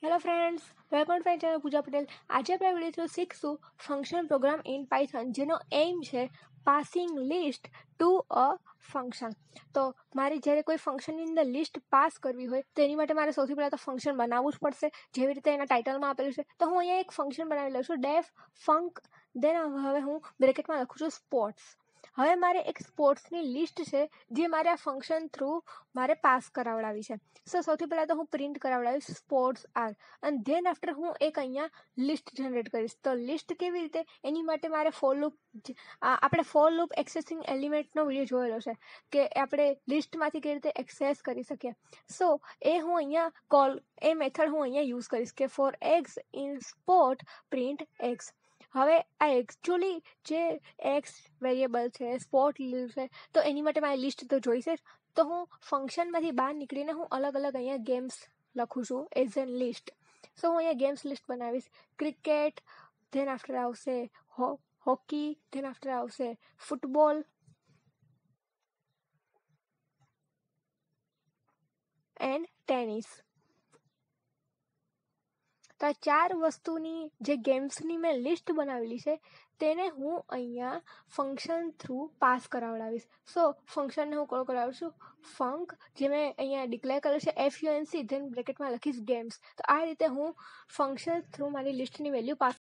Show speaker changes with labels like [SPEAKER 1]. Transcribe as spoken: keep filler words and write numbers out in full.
[SPEAKER 1] Hello friends, welcome to my channel Pooja Patel. આજે આપણે video through શીખશું ફંક્શન પ્રોગ્રામ ઇન પાયથન, જેનો એઇમ છે passing list to a function. તો મારે જ્યારે કોઈ ફંક્શનની અંદર લિસ્ટ પાસ કરવી હોય તો એની માટે મારે સૌથી પહેલાં તો ફંક્શન બનાવવું જ પડશે, જેવી રીતે એના ટાઇટલમાં આપેલું છે. તો હું અહીંયા એક ફંક્શન બનાવી લઉં છું, ડેફ ફંક. દેન હવે હું બ્રેકેટમાં લખું છું સ્પોર્ટ્સ. હવે મારે એક સ્પોર્ટ્સની લિસ્ટ છે જે મારે આ ફંક્શન થ્રુ મારે પાસ કરાવડાવી છે. સો સૌથી પહેલાં તો હું પ્રિન્ટ કરાવડાવીશ સ્પોર્ટ્સ આર, અને ધેન આફ્ટર હું એક અહીંયા લિસ્ટ જનરેટ કરીશ. તો લિસ્ટ કેવી રીતે, એની માટે મારે ફોર લૂપ, આપણે ફોર લૂપ એક્સેસિંગ એલિમેન્ટનો વિડીયો જોયેલો છે કે આપણે લિસ્ટમાંથી કેવી રીતે એક્સેસ કરી શકીએ. સો એ હું અહીંયા કોલ એ મેથડ હું અહીંયા યુઝ કરીશ કે for x in sport print x. હવે આ એકચ્યુઅલી જે એક્સ વેરિયેબલ છે, સ્પોર્ટ લીવ છે, તો એની માટે મારી લિસ્ટ તો જોઈશે જ. તો હું ફંક્શનમાંથી બહાર નીકળીને હું અલગ અલગ અહીંયા ગેમ્સ લખું છું એઝ એન લિસ્ટ. સો હું અહીંયા ગેમ્સ લિસ્ટ બનાવીશ. ક્રિકેટ, ધેન આફ્ટર આવશે હો હોકી, ધેન આફ્ટર આવશે ફૂટબોલ એન્ડ ટેનિસ. તો આ ચાર વસ્તુની જે ગેમ્સની મેં લિસ્ટ બનાવેલી છે તેને હું અહીંયા ફંક્શન થ્રુ પાસ કરાવડાવીશ. સો ફંક્શનને હું કોલ કરાવું છું ફંક, જે મેં અહીંયા ડિક્લેર કર્યું છે F U N C, then બ્રેકેટમાં લખીશ ગેમ્સ. તો આ રીતે હું ફંક્શન થ્રુ મારી લિસ્ટની વેલ્યુ પાસ